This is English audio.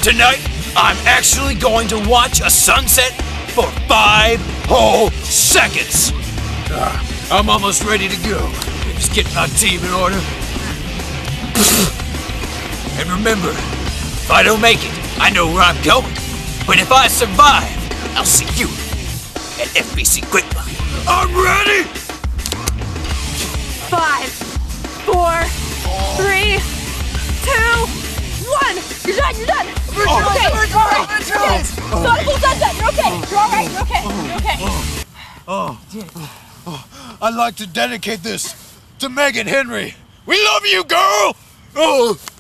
Tonight, I'm actually going to watch a sunset for 5 whole seconds. I'm almost ready to go. Just get my team in order. And remember, if I don't make it, I know where I'm going. But if I survive, I'll see you at FBC Grapevine. I'm ready! 5, 4, 3, 2, 1. You're done, you're done. Okay, all right. Okay. Nautical sunset, you're okay. You're all right, you're okay. You're okay. I'd like to dedicate this to Megan Henry. We love you, girl!